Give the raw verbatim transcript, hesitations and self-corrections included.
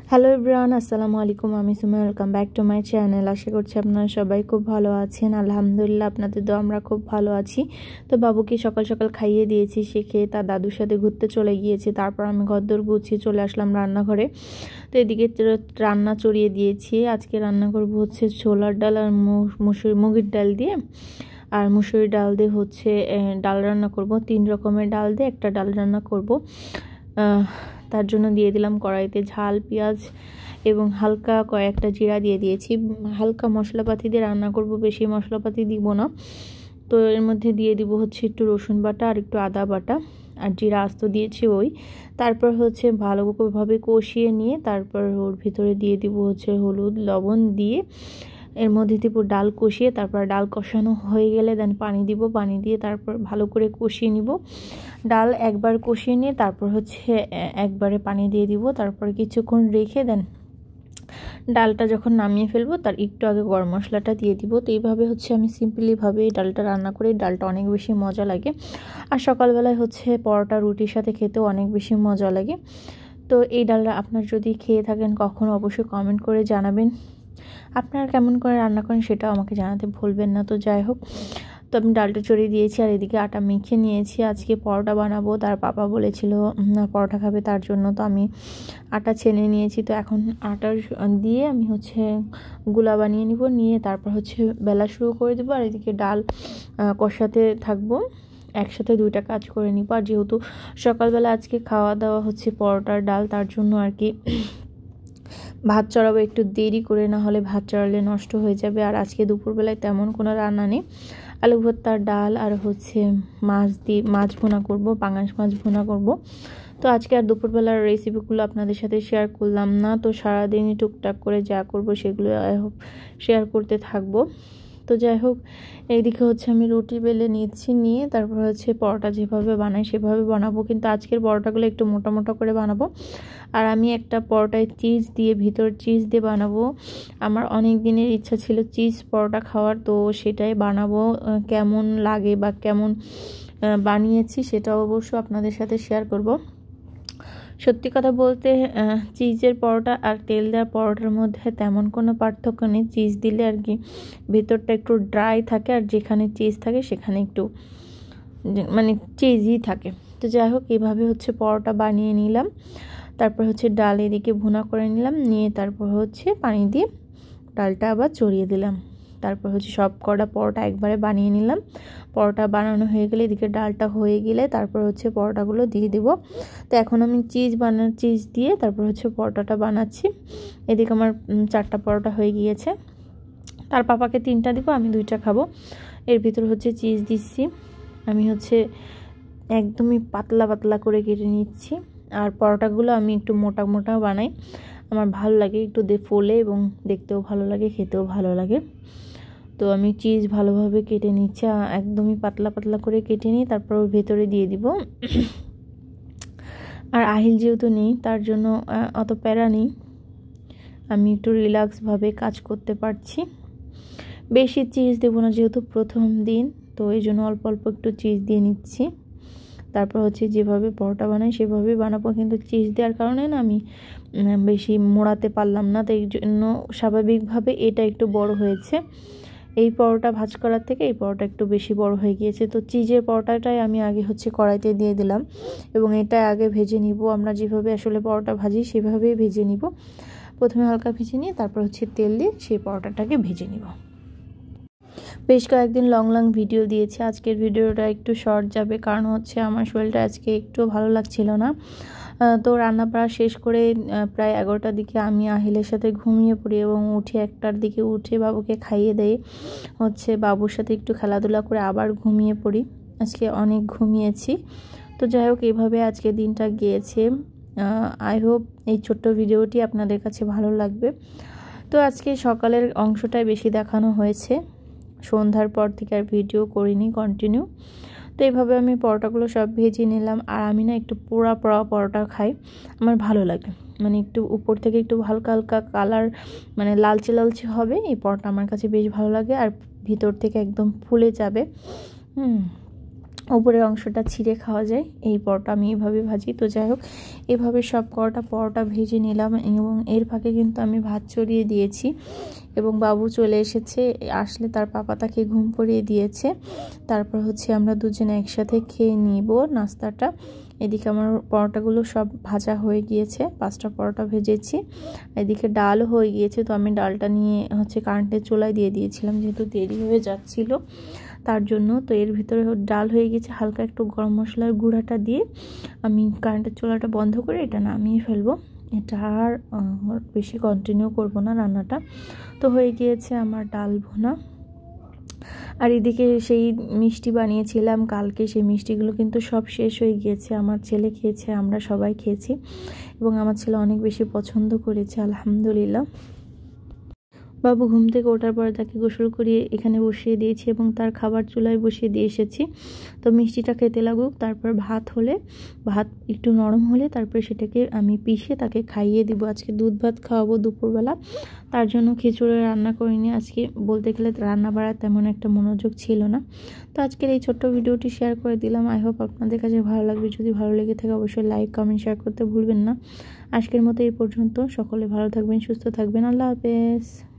Hello everyone, আসসালামু আলাইকুম। আমি Sumaiya, welcome back to my channel. আশা করছি আপনারা সবাই খুব ভালো আছেন। আলহামদুলিল্লাহ, আপনাদের দোয়া আমরা খুব ভালো আছি। তো বাবুকে সকাল সকাল খাইয়ে দিয়েছি, সে খেয়ে তার দাদুর সাথে ঘুরতে চলে গিয়েছে। তারপর আমি ঘরদোর গুছিয়ে চলে আসলাম রান্নাঘরে। তো এদিকে রান্না চড়িয়ে দিয়েছি। আজকে রান্না করব হচ্ছে ছোলার ডাল আর মুসুর মুগের ডাল দিয়ে, আর মুসুরি ডাল দিয়ে হচ্ছে ডাল রান্না করব। তিন রকমের ডাল দিয়ে একটা ডাল রান্না করব। তার জন্য দিয়ে দিলাম কড়াইতে ঝাল, পেঁয়াজ এবং হালকা কয়েকটা জিরা দিয়ে দিয়েছি। হালকা মশলাপাতি দিয়ে রান্না করব, বেশি মশলাপাতি দিব না। তো এর মধ্যে দিয়ে দিব হচ্ছে একটু রসুন বাটা আর একটু আদা বাটা আর জিরা আস্ত দিয়েছি ওই। তারপর হচ্ছে ভালোভাবে কষিয়ে নিয়ে তারপর ওর ভিতরে দিয়ে দিব হচ্ছে হলুদ লবণ দিয়ে, এর মধ্যে দিব ডাল কষিয়ে। তারপর ডাল কষানো হয়ে গেলে দেন পানি দিব, পানি দিয়ে তারপর ভালো করে কষিয়ে নিব। ডাল একবার কষিয়ে নিয়ে তারপর হচ্ছে একবারে পানি দিয়ে দিব। তারপর কিছুক্ষণ রেখে দেন ডালটা যখন নামিয়ে ফেলবো তার একটু আগে গরম মশলাটা দিয়ে দিব। তো এইভাবে হচ্ছে আমি সিম্পলিভাবে এই ডালটা রান্না করি। ডালটা অনেক বেশি মজা লাগে, আর সকালবেলায় হচ্ছে পরোটা রুটির সাথে খেতেও অনেক বেশি মজা লাগে। তো এই ডালটা আপনার যদি খেয়ে থাকেন কখনো অবশ্যই কমেন্ট করে জানাবেন। আপনারা কেমন করে রান্না করেন সেটাও আমাকে জানাতে ভুলবেন না। তো যাই হোক, তো আমি ডালটা চড়িয়ে দিয়েছি আর এদিকে আটা মেখে নিয়েছি। আজকে পরোটা বানাবো, তার পাপা বলেছিল না পরোটা খাবে, তার জন্য তো আমি আটা ছেনে নিয়েছি। তো এখন আটা দিয়ে আমি হচ্ছে গুলা বানিয়ে নিব, নিয়ে তারপর হচ্ছে বেলা শুরু করে দেবো। আর এদিকে ডাল কষাতে থাকবো, একসাথে দুইটা কাজ করে নিব। আর যেহেতু সকালবেলা আজকে খাওয়া দাওয়া হচ্ছে পরোটার ডাল, তার জন্য আর কি ভাত চড়াবো একটু দেরি করে, না হলে ভাত চড়ালে নষ্ট হয়ে যাবে। আর আজকে দুপুরবেলায় তেমন কোনো রান্না নেই, আলু ভর্তার ডাল আর হচ্ছে মাছ দিয়ে মাছ ভুনা করব, পাঙাশ মাছ ভুনা করব। তো আজকে আর দুপুরবেলার রেসিপিগুলো আপনাদের সাথে শেয়ার করলাম না। তো সারাদিনই টুকটাক করে যা করব সেগুলো শেয়ার করতে থাকবো। তো যাই হোক, এইদিকে হচ্ছে আমি রুটি বেলে নিচ্ছি, নিয়ে তারপর হচ্ছে পরোটা যেভাবে বানাই সেভাবে বানাবো, কিন্তু আজকের পরোটাগুলো একটু মোটা মোটা করে বানাবো। আর আমি একটা পরোটায় চিজ দিয়ে, ভিতর চিজ দিয়ে বানাবো। আমার অনেক দিনের ইচ্ছা ছিল চিজ পরোটা খাওয়ার, তো সেটাই বানাবো। কেমন লাগে বা কেমন বানিয়েছি সেটা অবশ্য আপনাদের সাথে শেয়ার করব। সত্যি কথা বলতে চিজের পরোটা আর তেল দেওয়া পরোটার মধ্যে তেমন কোনো পার্থক্য নেই। চিজ দিলে আর কি ভেতরটা একটু ড্রাই থাকে, আর যেখানে চিজ থাকে সেখানে একটু মানে চিজই থাকে। তো যাই হোক, এইভাবে হচ্ছে পরোটা বানিয়ে নিলাম। তারপর হচ্ছে ডাল এদিকে ভুনা করে নিলাম, নিয়ে তারপর হচ্ছে পানি দিয়ে ডালটা আবার চড়িয়ে দিলাম। তারপর হচ্ছে সব কটা পরোটা একবারে বানিয়ে নিলাম। পরোটা বানানো হয়ে গেলে এদিকে ডালটা হয়ে গেলে তারপর হচ্ছে পরোটাগুলো দিয়ে দিব। তো এখন আমি চিজ বানা চিজ দিয়ে তারপর হচ্ছে পরোটাটা বানাচ্ছি। এদিকে আমার চারটা পরোটা হয়ে গিয়েছে, তার পাপাকে তিনটা দিব, আমি দুইটা খাবো। এর ভিতর হচ্ছে চিজ দিচ্ছি, আমি হচ্ছে একদমই পাতলা পাতলা করে কেটে নিচ্ছি। আর পরোটাগুলো আমি একটু মোটা মোটা বানাই, আমার ভালো লাগে একটু দে ফোলে এবং দেখতেও ভালো লাগে, খেতেও ভালো লাগে। তো আমি চিজ ভালোভাবে কেটে নিচ্ছি, একদমই পাতলা পাতলা করে কেটে নিই, তারপর ওর ভেতরে দিয়ে দিব। আর আহিল যেহেতু নেই তার জন্য অত প্যারা নেই, আমি একটু রিল্যাক্সভাবে কাজ করতে পারছি। বেশি চিজ দেবো না যেহেতু প্রথম দিন, তো এই জন্য অল্প অল্প একটু চিজ দিয়ে নিচ্ছি। তারপর হচ্ছে যেভাবে পরোটা বানাই সেভাবে বানাবো, কিন্তু চিজ দেওয়ার কারণে না আমি বেশি মোড়াতে পারলাম না, তো এই জন্য স্বাভাবিকভাবে এটা একটু বড় হয়েছে। এই পরোটা ভাজ করার থেকে এই পরোটা একটু বেশি বড় হয়ে গিয়েছে। তো চিজের পরোটাটাই আমি আগে হচ্ছে কড়াইতে দিয়ে দিলাম এবং এটা আগে ভেজে নিব। আমরা যেভাবে আসলে পরোটা ভাজি সেভাবেই ভেজে নিব। প্রথমে হালকা ভেজে নিয়ে তারপর হচ্ছে তেল দিয়ে সেই পরোটাটাকে ভেজে নিব। বেশ কয়েকদিন লং লং ভিডিও দিয়েছি, আজকের ভিডিওটা একটু শর্ট যাবে, কারণ হচ্ছে আমার শরীরটা আজকে একটু ভালো লাগছিল না। তো রান্না বাড়া শেষ করে প্রায় এগারোটার দিকে আমি আহিলের সাথে ঘুমিয়ে পড়ি এবং উঠে একটার দিকে উঠে বাবুকে খাইয়ে দেয়, হচ্ছে বাবুর সাথে একটু খেলাধুলা করে আবার ঘুমিয়ে পড়ি। আজকে অনেক ঘুমিয়েছি। তো যাই হোক, এইভাবে আজকে দিনটা গিয়েছে। আই হোপ এই ছোট্ট ভিডিওটি আপনাদের কাছে ভালো লাগবে। তো আজকে সকালের অংশটাই বেশি দেখানো হয়েছে, সন্ধ্যার পর থেকে আর ভিডিও করিনি কন্টিনিউ। তো এইভাবে আমি পরোটাগুলো সব ভেজে নিলাম। আর আমি না একটু পোড়া পোড়া পরোটা খাই, আমার ভালো লাগে, মানে একটু উপর থেকে একটু হালকা হালকা কালার মানে লালচে লালচে হবে, এই পরোটা আমার কাছে বেশ ভালো লাগে। আর ভিতর থেকে একদম ফুলে যাবে। হুম উপরের অংশটা ছিঁড়ে খাওয়া যায় এই পরোটা আমি এভাবে ভাজি। তো যাই হোক, এভাবে সব কটা পরোটা ভেজে নিলাম এবং এর ফাঁকে কিন্তু আমি ভাত চড়িয়ে দিয়েছি এবং বাবু চলে এসেছে। আসলে তার পাপা তাকে ঘুম পাড়িয়ে দিয়েছে। তারপর হচ্ছে আমরা দুজনে একসাথে খেয়ে নিব নাস্তাটা। এদিকে আমার পরোটাগুলো সব ভাজা হয়ে গিয়েছে, পাঁচটা পরোটা ভেজেছি। এদিকে ডালও হয়ে গিয়েছে, তো আমি ডালটা নিয়ে হচ্ছে কারেন্টের চুলায় দিয়ে দিয়েছিলাম যেহেতু দেরি হয়ে যাচ্ছিল তার জন্য। তো এর ভিতরে ডাল হয়ে গেছে, হালকা একটু গরম মশলার গুঁড়াটা দিয়ে আমি কারেন্টের চুলাটা বন্ধ করে এটা নামিয়ে ফেলবো। এটা আর বেশি কন্টিনিউ করব না রান্নাটা। তো হয়ে গিয়েছে আমার ডাল ভুনা। আর এদিকে সেই মিষ্টি বানিয়েছিলাম কালকে, সেই মিষ্টিগুলো কিন্তু সব শেষ হয়ে গিয়েছে। আমার ছেলে খেয়েছে, আমরা সবাই খেয়েছি এবং আমার ছেলে অনেক বেশি পছন্দ করেছে আলহামদুলিল্লাহ। বাবু ঘুম থেকে ওঠার পর তাকে গোসল করিয়ে এখানে বসিয়ে দিয়েছি এবং তার খাবার চুলায় বসিয়ে দিয়ে এসেছি। তো মিষ্টিটা খেতে লাগুক, তারপর ভাত হলে ভাত একটু নরম হলে তারপর সেটাকে আমি পিষে তাকে খাইয়ে দিব। আজকে দুধ ভাত খাওয়াবো দুপুরবেলা, তার জন্য খিচুড়ি রান্না করিনি আজকে। বলতে গেলে রান্না বাড়ার তেমন একটা মনোযোগ ছিল না। তো আজকের এই ছোট্ট ভিডিওটি শেয়ার করে দিলাম। আই হোপ আপনাদের কাছে ভালো লাগবে। যদি ভালো লেগে থাকে অবশ্যই লাইক কমেন্ট শেয়ার করতে ভুলবেন না। আজকের মতো এই পর্যন্ত। সকলে ভালো থাকবেন, সুস্থ থাকবেন। আল্লাহ হাফেজ।